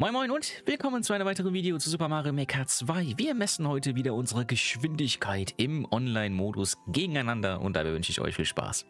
Moin Moin und willkommen zu einem weiteren Video zu Super Mario Maker 2. Wir messen heute wieder unsere Geschwindigkeit im Online-Modus gegeneinander und dabei wünsche ich euch viel Spaß.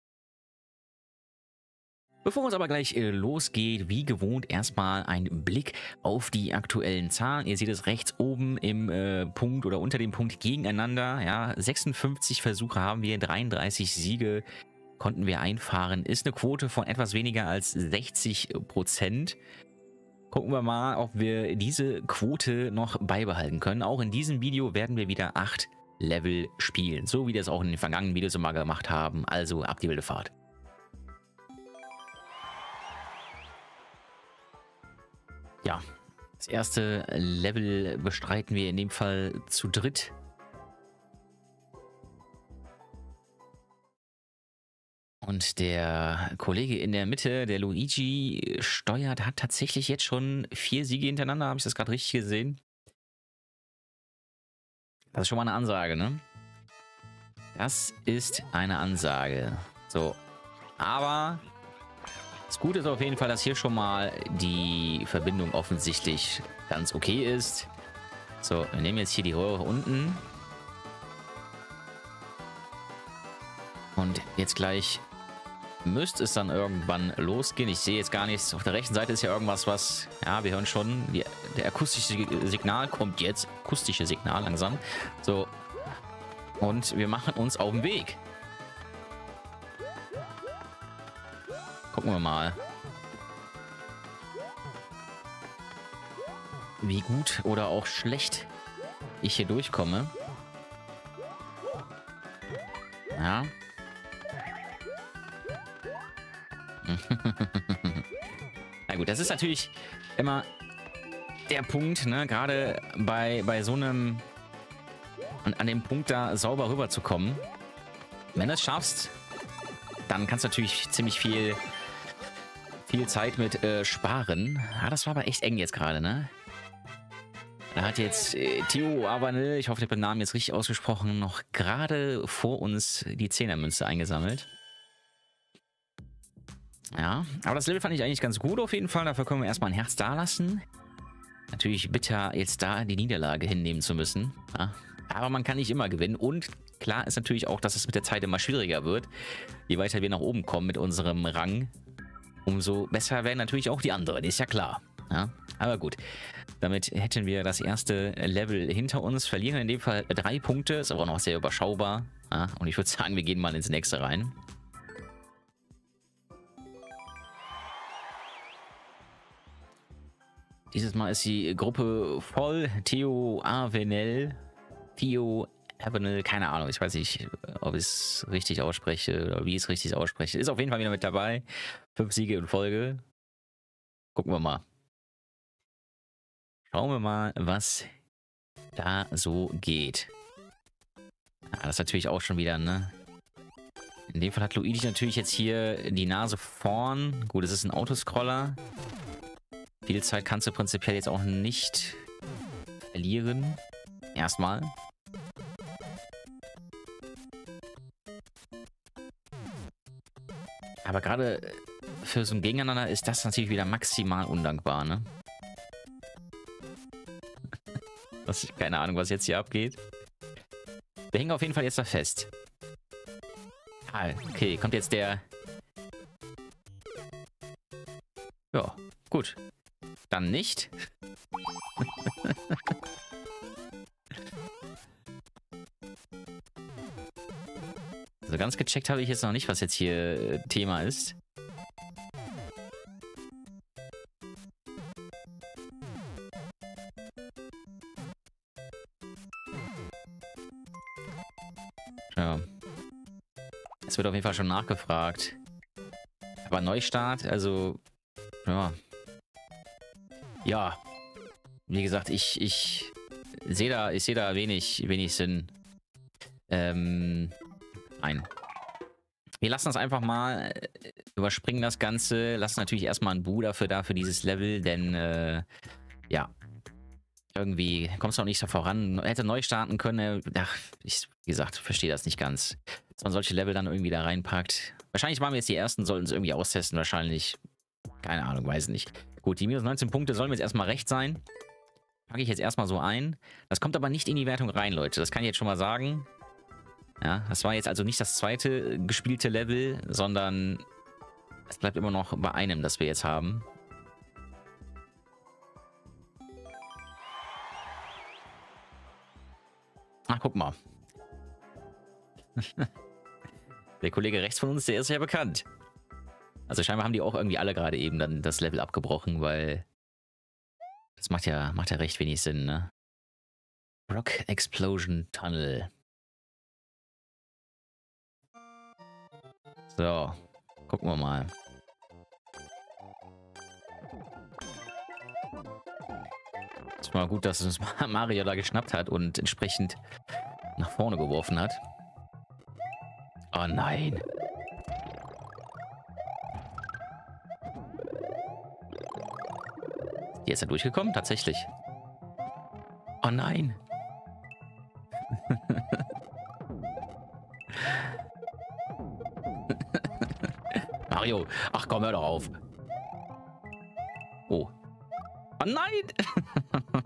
Bevor es aber gleich losgeht, wie gewohnt erstmal ein Blick auf die aktuellen Zahlen. Ihr seht es rechts oben im Punkt oder unter dem Punkt gegeneinander. Ja, 56 Versuche haben wir, 33 Siege konnten wir einfahren. Ist eine Quote von etwas weniger als 60%. Gucken wir mal, ob wir diese Quote noch beibehalten können. Auch in diesem Video werden wir wieder 8 Level spielen. So wie wir es auch in den vergangenen Videos immer gemacht haben. Also ab die wilde Fahrt. Ja, das erste Level bestreiten wir in dem Fall zu dritt. Und der Kollege in der Mitte, der Luigi, hat tatsächlich jetzt schon 4 Siege hintereinander. Habe ich das gerade richtig gesehen? Das ist schon mal eine Ansage, ne? Das ist eine Ansage. So, aber das Gute ist auf jeden Fall, dass hier schon mal die Verbindung offensichtlich ganz okay ist. So, wir nehmen jetzt hier die Röhre unten. Und jetzt gleich müsste es dann irgendwann losgehen. Ich sehe jetzt gar nichts. Auf der rechten Seite ist ja irgendwas, was... Ja, wir hören schon. Der akustische Signal kommt jetzt. Akustische Signal langsam. So. Und wir machen uns auf den Weg. Gucken wir mal, wie gut oder auch schlecht ich hier durchkomme. Ja. Na gut, das ist natürlich immer der Punkt, ne? Gerade bei so einem... Und an dem Punkt da sauber rüberzukommen. Wenn du es schaffst, dann kannst du natürlich ziemlich viel Zeit mit sparen. Ah, das war aber echt eng jetzt gerade, ne? Da hat jetzt Theo Avanel, ich hoffe, ich habe den Namen jetzt richtig ausgesprochen, noch gerade vor uns die 10er-Münze eingesammelt. Ja, aber das Level fand ich eigentlich ganz gut auf jeden Fall. Dafür können wir erstmal ein Herz da lassen. Natürlich bitter, jetzt da die Niederlage hinnehmen zu müssen. Ja, aber man kann nicht immer gewinnen. Und klar ist natürlich auch, dass es mit der Zeit immer schwieriger wird. Je weiter wir nach oben kommen mit unserem Rang, umso besser werden natürlich auch die anderen. Ist ja klar. Ja, aber gut. Damit hätten wir das erste Level hinter uns. Verlieren in dem Fall 3 Punkte. Ist aber auch noch sehr überschaubar. Ja, und ich würde sagen, wir gehen mal ins nächste rein. Dieses Mal ist die Gruppe voll. Theo Avanel, keine Ahnung. Ich weiß nicht, ob ich es richtig ausspreche oder wie ich es richtig ausspreche. Ist auf jeden Fall wieder mit dabei. 5 Siege in Folge. Gucken wir mal. Schauen wir mal, was da so geht. Ja, das ist natürlich auch schon wieder, ne? In dem Fall hat Luigi natürlich jetzt hier die Nase vorn. Gut, es ist ein Autoscroller. Viel Zeit kannst du prinzipiell jetzt auch nicht verlieren. Erstmal. Aber gerade für so ein Gegeneinander ist das natürlich wieder maximal undankbar, ne? Keine Ahnung, was jetzt hier abgeht. Wir hängen auf jeden Fall jetzt da fest. Ah, okay, kommt jetzt der... Ja, gut. Dann nicht. Also ganz gecheckt habe ich jetzt noch nicht, was jetzt hier Thema ist. Ja. Es wird auf jeden Fall schon nachgefragt. Aber Neustart, also... Ja. Ja, wie gesagt, ich sehe da wenig Sinn. Nein. Wir lassen das einfach mal, überspringen das Ganze, lassen natürlich erstmal einen Bu dafür da für dieses Level, denn ja, irgendwie kommst du auch nicht so voran. Hätte neu starten können, ach, wie gesagt, verstehe das nicht ganz. Dass man solche Level dann irgendwie da reinpackt. Wahrscheinlich waren wir jetzt die Ersten, sollten es irgendwie austesten, wahrscheinlich. Keine Ahnung, weiß nicht. Gut, die minus 19 Punkte sollen mir jetzt erstmal recht sein. Packe ich jetzt erstmal so ein. Das kommt aber nicht in die Wertung rein, Leute. Das kann ich jetzt schon mal sagen. Ja, das war jetzt also nicht das zweite gespielte Level, sondern es bleibt immer noch bei einem, das wir jetzt haben. Ach, guck mal. Der Kollege rechts von uns, der ist ja bekannt. Also scheinbar haben die auch irgendwie alle gerade eben dann das Level abgebrochen, weil das macht ja recht wenig Sinn, ne? Rock Explosion Tunnel. So, gucken wir mal. Ist mal gut, dass uns Mario da geschnappt hat und entsprechend nach vorne geworfen hat. Oh nein. Die ist ja durchgekommen? Tatsächlich. Oh nein. Mario, ach komm, hör doch auf. Oh. Oh nein!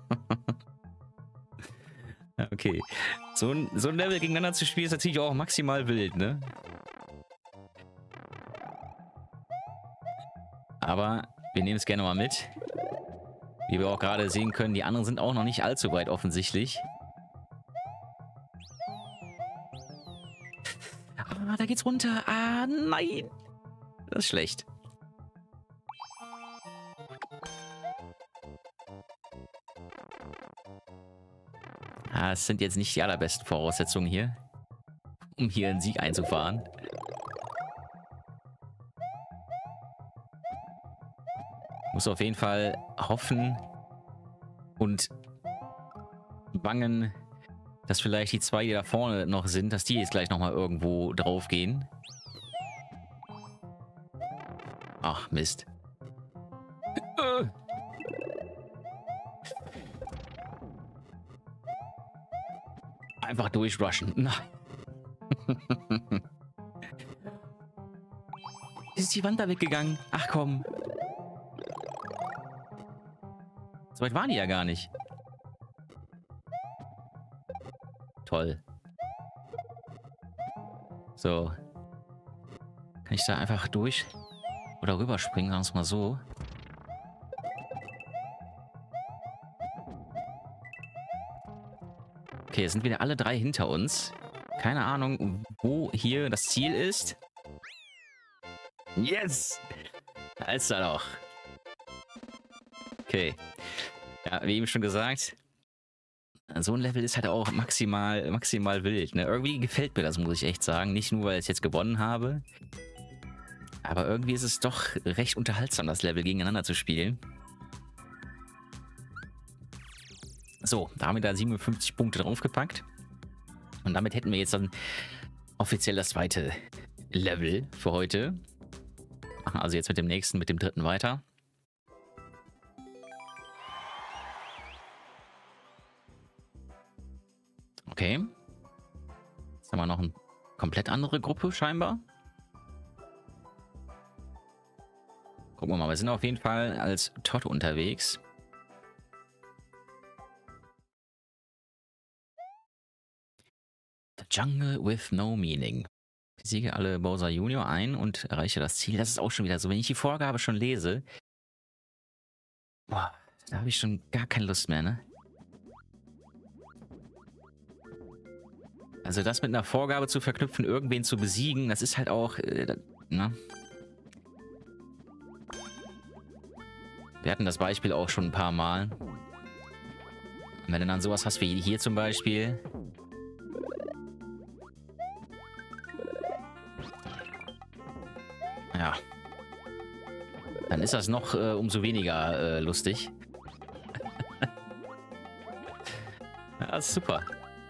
Okay. So ein Level gegeneinander zu spielen ist natürlich auch maximal wild, ne? Aber wir nehmen es gerne mal mit. Wie wir auch gerade sehen können, die anderen sind auch noch nicht allzu weit offensichtlich. Ah, da geht's runter. Ah, nein. Das ist schlecht. Ah, es sind jetzt nicht die allerbesten Voraussetzungen hier, um hier einen Sieg einzufahren. Muss auf jeden Fall hoffen und bangen, dass vielleicht die zwei, die da vorne noch sind, dass die jetzt gleich nochmal irgendwo drauf gehen. Ach, Mist. Einfach durchrushen. Nein. Ist die Wand da weggegangen? Ach komm. So weit waren die ja gar nicht. Toll. So. Kann ich da einfach durch oder rüberspringen, sagen wir es mal so. Okay, jetzt sind wieder alle drei hinter uns. Keine Ahnung, wo hier das Ziel ist. Yes! Da ist er doch. Okay. Ja, wie eben schon gesagt, so ein Level ist halt auch maximal wild. Ne? Irgendwie gefällt mir das, muss ich echt sagen. Nicht nur, weil ich es jetzt gewonnen habe. Aber irgendwie ist es doch recht unterhaltsam, das Level gegeneinander zu spielen. So, da haben wir da 57 Punkte draufgepackt. Und damit hätten wir jetzt dann offiziell das zweite Level für heute. Machen also jetzt mit dem nächsten, mit dem dritten weiter. Okay. Jetzt haben wir noch eine komplett andere Gruppe scheinbar. Gucken wir mal, wir sind auf jeden Fall als Todd unterwegs. The Jungle with no meaning. Besiege alle Bowser Junior ein und erreiche das Ziel. Das ist auch schon wieder so, wenn ich die Vorgabe schon lese. Boah, da habe ich schon gar keine Lust mehr, ne? Also das mit einer Vorgabe zu verknüpfen, irgendwen zu besiegen, das ist halt auch, ne? Wir hatten das Beispiel auch schon ein paar Mal. Wenn du dann sowas hast wie hier zum Beispiel. Ja. Dann ist das noch umso weniger lustig. Ja, das ist super.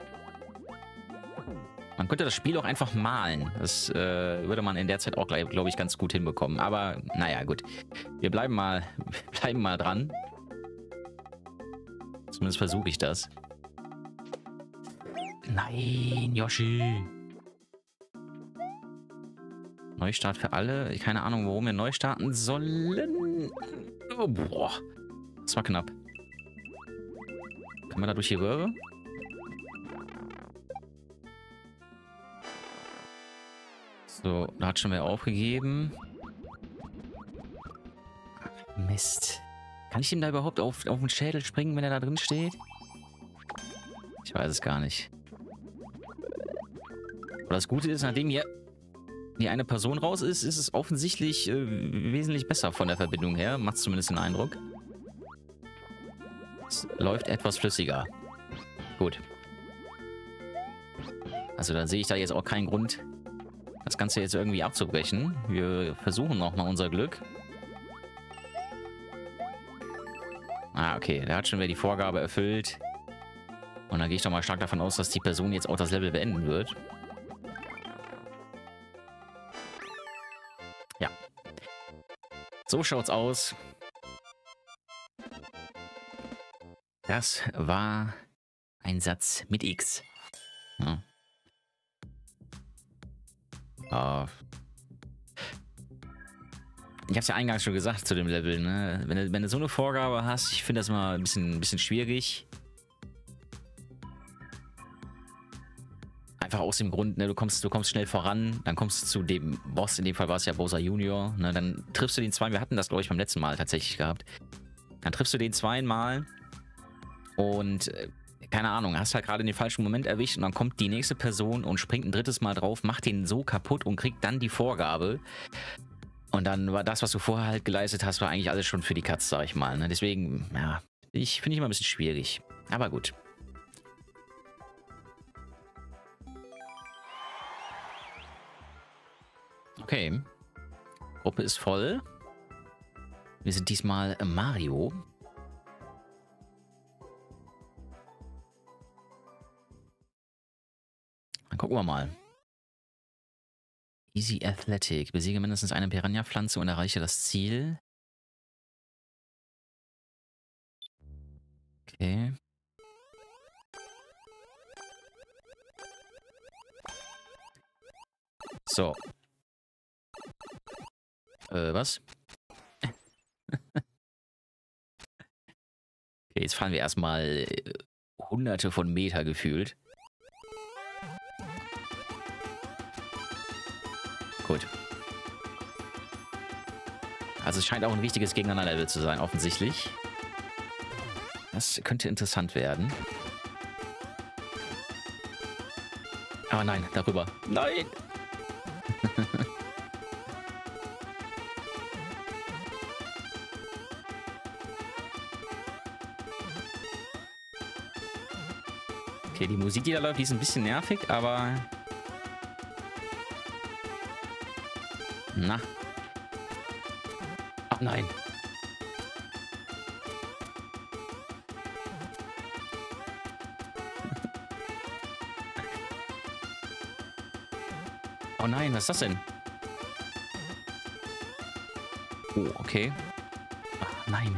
Man könnte das Spiel auch einfach malen. Das würde man in der Zeit auch, glaube ich, ganz gut hinbekommen. Aber naja, gut. Wir bleiben mal dran. Zumindest versuche ich das. Nein, Yoshi. Neustart für alle. Keine Ahnung, warum wir neu starten sollen. Oh, boah. Das war knapp. Kann man da durch die Röhre? So, da hat schon wer aufgegeben. Mist. Kann ich ihm da überhaupt auf den Schädel springen, wenn er da drin steht? Ich weiß es gar nicht. Aber das Gute ist, nachdem hier die eine Person raus ist, ist es offensichtlich wesentlich besser von der Verbindung her. Macht zumindest den Eindruck. Es läuft etwas flüssiger. Gut. Also dann sehe ich da jetzt auch keinen Grund, das Ganze jetzt irgendwie abzubrechen. Wir versuchen nochmal unser Glück. Ah, okay. Der hat schon wieder die Vorgabe erfüllt. Und dann gehe ich doch mal stark davon aus, dass die Person jetzt auch das Level beenden wird. Ja. So schaut's aus. Das war ein Satz mit X. Ja. Ich habe es ja eingangs schon gesagt zu dem Level, ne? Wenn du so eine Vorgabe hast, ich finde das mal ein bisschen schwierig. Einfach aus dem Grund, ne, du kommst schnell voran, dann kommst du zu dem Boss, in dem Fall war es ja Bowser Junior, ne, dann triffst du den zwei, wir hatten das, glaube ich, beim letzten Mal tatsächlich gehabt. Dann triffst du den zweimal und, keine Ahnung, hast halt gerade den falschen Moment erwischt und dann kommt die nächste Person und springt ein drittes Mal drauf, macht den so kaputt und kriegt dann die Vorgabe. Und dann war das, was du vorher halt geleistet hast, war eigentlich alles schon für die Katz, sag ich mal, ne? Deswegen, ja, finde ich immer ein bisschen schwierig. Aber gut. Okay. Gruppe ist voll. Wir sind diesmal Mario. Dann gucken wir mal. Easy Athletic. Besiege mindestens eine Piranha-Pflanze und erreiche das Ziel. Okay. So. Was? Okay, jetzt fahren wir erstmal hunderte von Meter gefühlt. Gut. Also es scheint auch ein richtiges Gegeneinander-Level zu sein, offensichtlich. Das könnte interessant werden. Aber nein, darüber. Nein! Okay, die Musik, die da läuft, die ist ein bisschen nervig, aber... Na. Ach nein. Oh nein, was ist das denn? Oh, okay. Ach nein.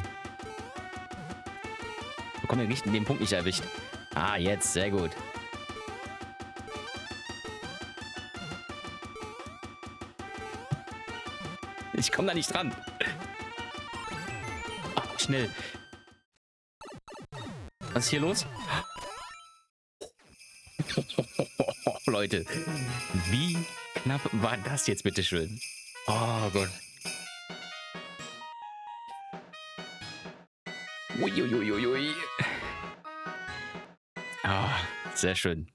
Wir kommen ja nicht in den Punkt nicht erwischt. Ah, jetzt, sehr gut. Ich komme da nicht dran. Ach, schnell. Was ist hier los? Leute, wie knapp war das jetzt, bitteschön? Oh Gott. Uiuiuiui. Ah, sehr schön.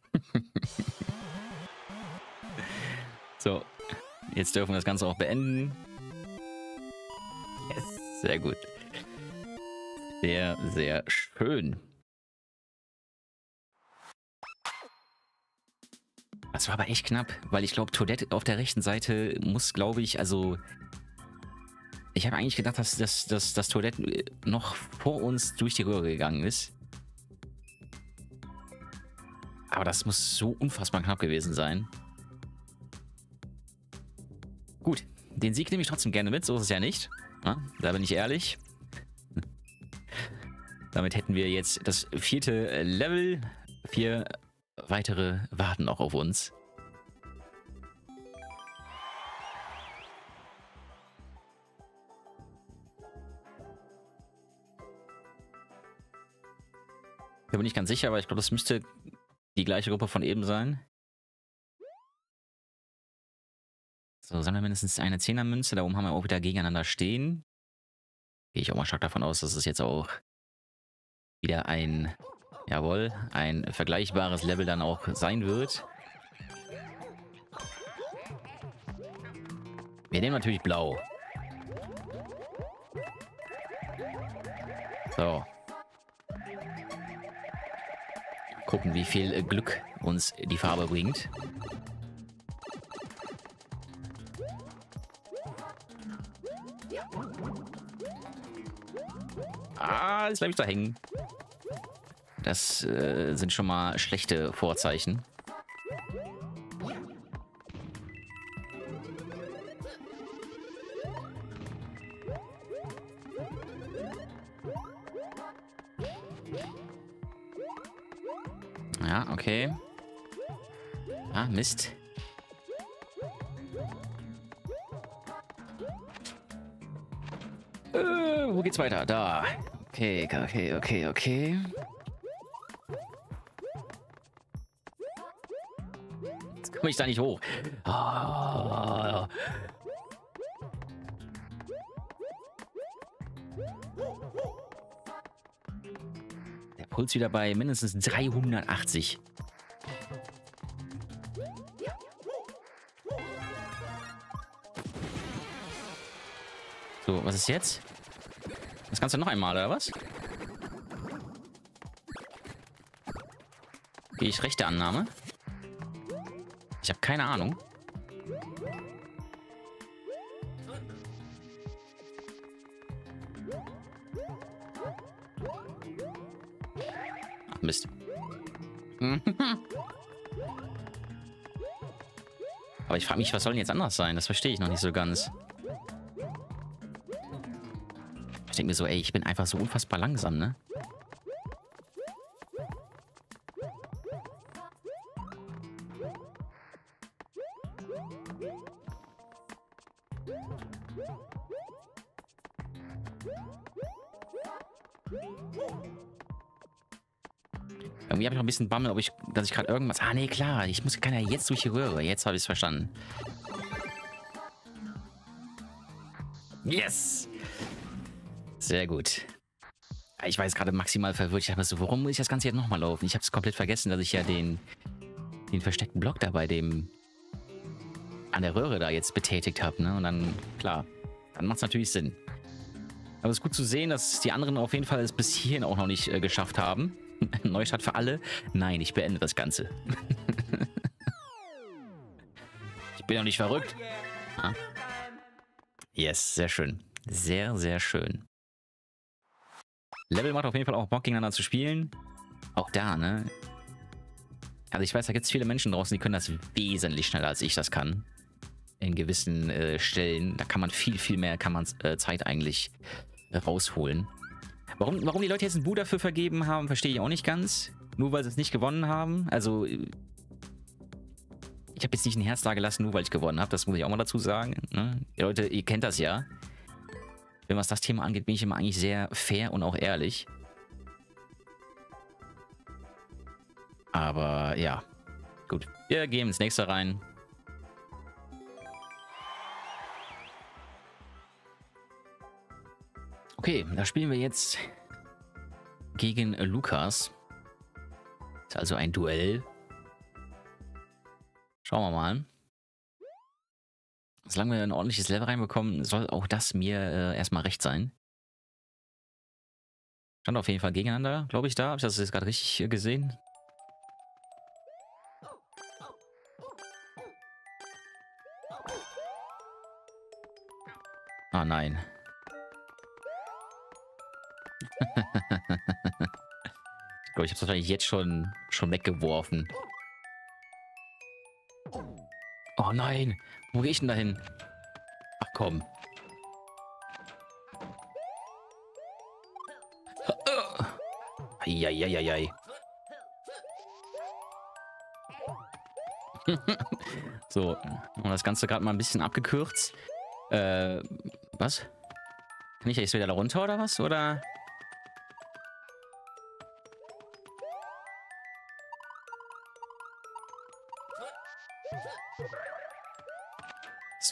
So, jetzt dürfen wir das Ganze auch beenden. Yes, sehr gut. Sehr, sehr schön. Das war aber echt knapp, weil ich glaube, Toadette auf der rechten Seite muss, glaube ich, also... Ich habe eigentlich gedacht, dass Toadette noch vor uns durch die Röhre gegangen ist. Aber das muss so unfassbar knapp gewesen sein. Gut, den Sieg nehme ich trotzdem gerne mit, so ist es ja nicht. Ja, da bin ich ehrlich. Damit hätten wir jetzt das 4. Level. 4 weitere warten noch auf uns. Da bin ich ganz sicher, aber ich glaube, das müsste die gleiche Gruppe von eben sein. So, sammeln wir mindestens eine 10er-Münze. Da oben haben wir auch wieder gegeneinander stehen. Gehe ich auch mal stark davon aus, dass es jetzt auch wieder ein, jawohl, ein vergleichbares Level dann auch sein wird. Wir nehmen natürlich blau. So. Gucken, wie viel Glück uns die Farbe bringt. Ah, jetzt bleibe ich da hängen. Das sind schon mal schlechte Vorzeichen. Ja, okay. Ah, Mist. Wo geht's weiter? Da. Okay, okay, okay, okay. Jetzt komme ich da nicht hoch. Oh. Der Puls wieder bei mindestens 380. So, was ist jetzt? Das Ganze noch einmal, oder was? Gehe ich rechte Annahme? Ich habe keine Ahnung. Ach, Mist. Aber ich frage mich, was soll denn jetzt anders sein? Das verstehe ich noch nicht so ganz. Ich denke mir so, ey, ich bin einfach so unfassbar langsam, ne? Irgendwie habe ich noch ein bisschen Bammel, dass ich gerade irgendwas... Ah, nee, klar. Ich kann ja jetzt durch die Röhre. Jetzt habe ich es verstanden. Yes! Sehr gut. Ich war jetzt gerade maximal verwirrt. Ich dachte mir so, warum muss ich das Ganze jetzt nochmal laufen? Ich habe es komplett vergessen, dass ich ja den versteckten Block da bei dem... an der Röhre da jetzt betätigt habe, ne? Und dann, klar, dann macht es natürlich Sinn. Aber es ist gut zu sehen, dass die anderen auf jeden Fall es bis hierhin auch noch nicht geschafft haben. Neustart für alle. Nein, ich beende das Ganze. Ich bin doch nicht verrückt. Ah. Yes, sehr schön. Sehr, sehr schön. Level macht auf jeden Fall auch Bock, gegeneinander zu spielen. Auch da, ne? Also ich weiß, da gibt es viele Menschen draußen, die können das wesentlich schneller, als ich das kann. In gewissen Stellen. Da kann man viel mehr Zeit eigentlich rausholen. Warum die Leute jetzt ein Bu dafür vergeben haben, verstehe ich auch nicht ganz. Nur weil sie es nicht gewonnen haben. Also, ich habe jetzt nicht ein Herz da gelassen, nur weil ich gewonnen habe. Das muss ich auch mal dazu sagen. Ne? Die Leute, ihr kennt das ja. Wenn was das Thema angeht, bin ich immer eigentlich sehr fair und auch ehrlich. Aber ja, gut. Wir gehen ins nächste rein. Okay, da spielen wir jetzt gegen Lukas. Ist also ein Duell. Schauen wir mal. Solange wir ein ordentliches Level reinbekommen, soll auch das mir erstmal recht sein. Stand auf jeden Fall gegeneinander, glaube ich, da. Habe ich das jetzt gerade richtig gesehen? Ah, nein. Ich glaube, ich habe es wahrscheinlich jetzt schon weggeworfen. Oh nein, wo gehe ich denn da hin? Ach komm. Eieieiei. So, und das Ganze gerade mal ein bisschen abgekürzt. Was? Kann ich jetzt wieder da runter oder was? Oder?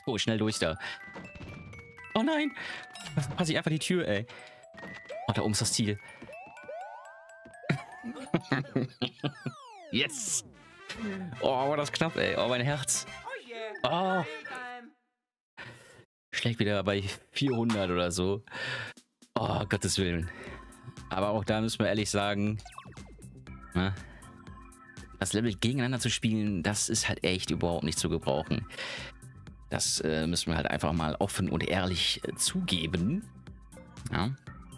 Oh, schnell durch da. Oh nein! Da verpasse ich einfach die Tür, ey. Oh, da oben ist das Ziel. Yes! Oh, war das knapp, ey. Oh, mein Herz. Oh. Schlägt wieder bei 400 oder so. Oh, Gottes Willen. Aber auch da müssen wir ehrlich sagen, ne, das Level gegeneinander zu spielen, das ist halt echt überhaupt nicht zu gebrauchen. Das müssen wir halt einfach mal offen und ehrlich zugeben. Ja.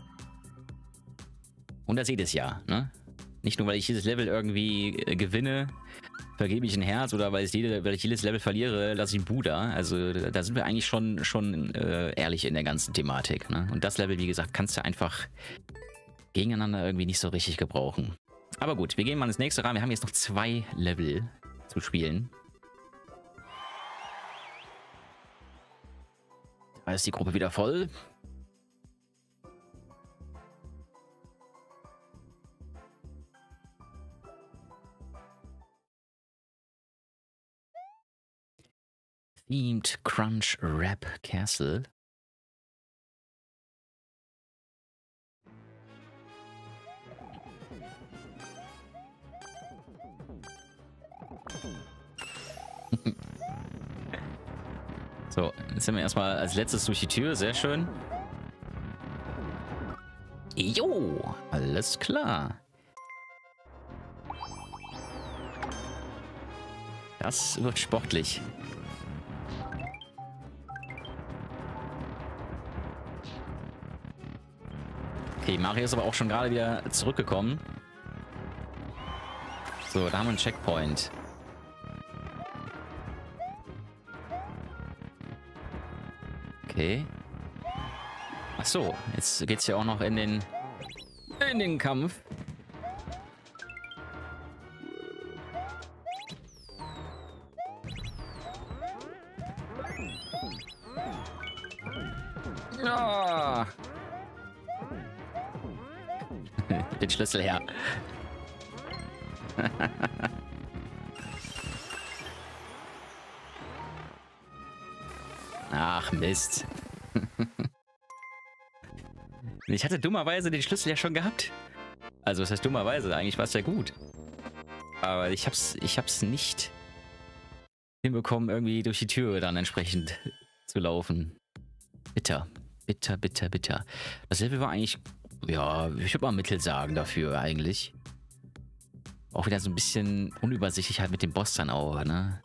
Und da seht ihr es ja, ne? Nicht nur, weil ich dieses Level irgendwie gewinne, vergebe ich ein Herz, oder weil ich jedes Level verliere, lasse ich einen Buddha. Also da sind wir eigentlich schon ehrlich in der ganzen Thematik, ne? Und das Level, wie gesagt, kannst du einfach gegeneinander irgendwie nicht so richtig gebrauchen. Aber gut, wir gehen mal ins nächste rein. Wir haben jetzt noch 2 Level zu spielen. Da ist die Gruppe wieder voll. Themed Crunch Rap Castle. So, jetzt sind wir erstmal als letztes durch die Tür. Sehr schön. Jo, alles klar. Das wird sportlich. Okay, Mario ist aber auch schon gerade wieder zurückgekommen. So, da haben wir einen Checkpoint. Okay. Ach so, jetzt geht's ja auch noch in den Kampf. Ah. Den Schlüssel her. Ach, Mist. Ich hatte dummerweise den Schlüssel ja schon gehabt. Also, was heißt dummerweise? Eigentlich war es ja gut. Aber ich hab's nicht hinbekommen, irgendwie durch die Tür dann entsprechend zu laufen. Bitter. Bitter, bitter, bitter. Das Level war eigentlich, ja, ich würde mal Mittel sagen dafür eigentlich. Auch wieder so ein bisschen unübersichtlich halt mit dem Boss dann auch, ne?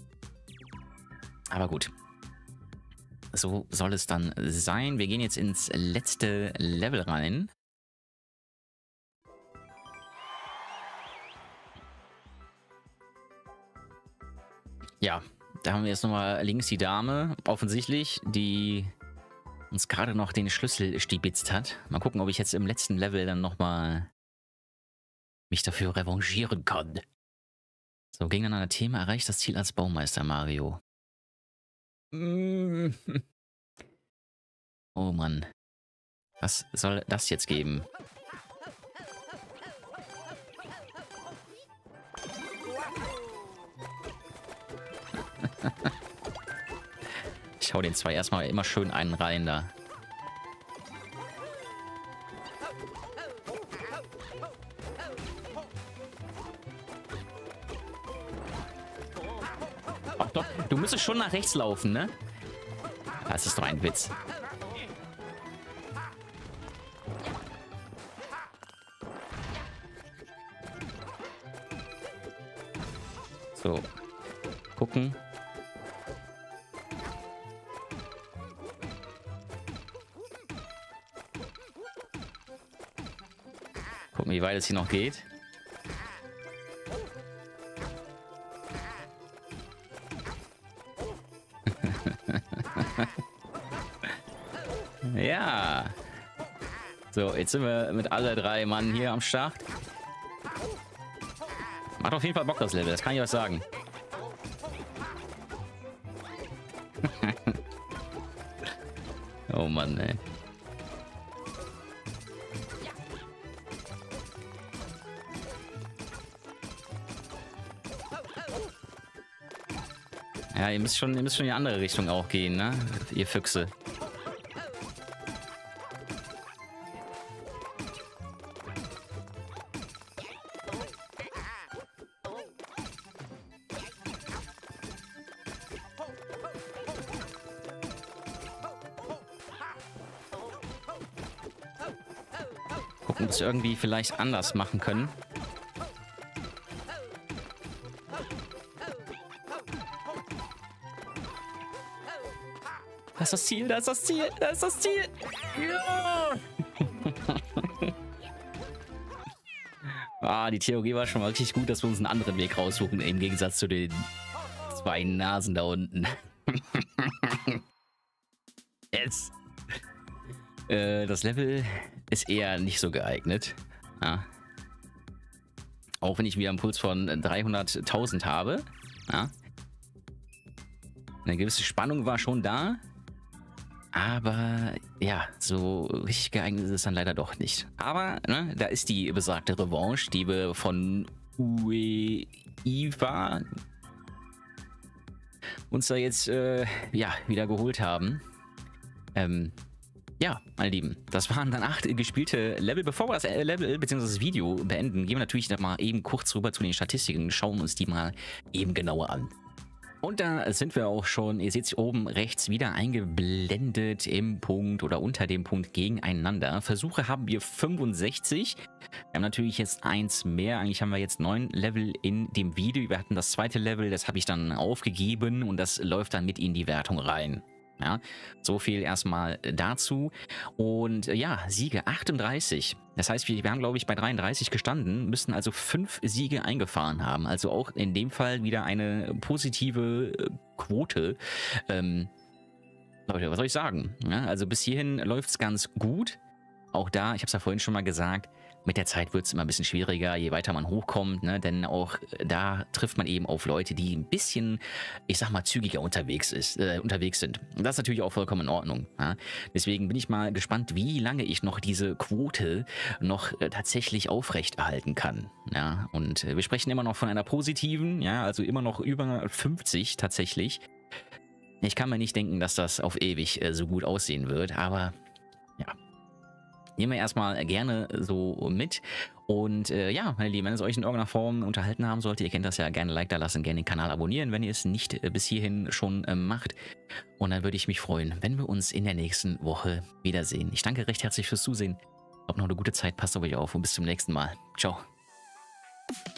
Aber gut. So soll es dann sein. Wir gehen jetzt ins letzte Level rein. Ja, da haben wir jetzt nochmal links die Dame, offensichtlich, die uns gerade noch den Schlüssel stibitzt hat. Mal gucken, ob ich jetzt im letzten Level dann nochmal mich dafür revanchieren kann. So, gegeneinander Thema erreicht das Ziel als Baumeister Mario. Oh Mann. Was soll das jetzt geben? Ich hau den 2 erstmal immer schön einen rein da. Ach doch, du müsstest schon nach rechts laufen, ne? Das ist doch ein Witz. So. Gucken. Gucken, wie weit es hier noch geht. Ja. So, jetzt sind wir mit alle 3 Mann hier am Start. Macht auf jeden Fall Bock, das Level. Das kann ich euch sagen. Oh Mann, ey. Ja, ihr müsst schon in die andere Richtung auch gehen, ne? Ihr Füchse. Gucken, ob wir es irgendwie vielleicht anders machen können. Das ist das Ziel, das ist das Ziel, das ist das Ziel. Ja! Ah, die Theorie war schon mal richtig gut, dass wir uns einen anderen Weg raussuchen, im Gegensatz zu den zwei Nasen da unten. Yes. Das Level ist eher nicht so geeignet. Ja. Auch wenn ich wieder einen Puls von 300.000 habe. Ja. Eine gewisse Spannung war schon da. Aber ja, so richtig geeignet ist es dann leider doch nicht. Aber ne, da ist die besagte Revanche, die wir von UEFA uns da jetzt ja, wieder geholt haben. Ja, meine Lieben, das waren dann 8 gespielte Level. Bevor wir das Level bzw. das Video beenden, gehen wir natürlich noch mal eben kurz rüber zu den Statistiken, schauen uns die mal eben genauer an. Und da sind wir auch schon, ihr seht es oben rechts wieder eingeblendet im Punkt oder unter dem Punkt gegeneinander. Versuche haben wir 65. Wir haben natürlich jetzt 1 mehr. Eigentlich haben wir jetzt 9 Level in dem Video. Wir hatten das zweite Level, das habe ich dann aufgegeben und das läuft dann mit in die Wertung rein. Ja, so viel erstmal dazu. Und ja, Siege 38. Das heißt, wir haben, glaube ich, bei 33 gestanden, müssten also 5 Siege eingefahren haben. Also auch in dem Fall wieder eine positive Quote. Leute, was soll ich sagen? Ja, also bis hierhin läuft es ganz gut. Auch da, ich habe es ja vorhin schon mal gesagt, mit der Zeit wird es immer ein bisschen schwieriger, je weiter man hochkommt, ne? Denn auch da trifft man eben auf Leute, die ein bisschen, ich sag mal, zügiger unterwegs sind. Und das ist natürlich auch vollkommen in Ordnung. Ja? Deswegen bin ich mal gespannt, wie lange ich noch diese Quote noch tatsächlich aufrechterhalten kann. Ja? Und wir sprechen immer noch von einer positiven, ja, also immer noch über 50 tatsächlich. Ich kann mir nicht denken, dass das auf ewig so gut aussehen wird, aber ja. Nehmen wir erstmal gerne so mit. Und ja, meine Lieben, wenn es euch in irgendeiner Form unterhalten haben sollte, ihr kennt das ja, gerne ein Like da lassen, gerne den Kanal abonnieren, wenn ihr es nicht bis hierhin schon macht. Und dann würde ich mich freuen, wenn wir uns in der nächsten Woche wiedersehen. Ich danke recht herzlich fürs Zusehen. Habt noch eine gute Zeit, passt auf euch auf und bis zum nächsten Mal. Ciao.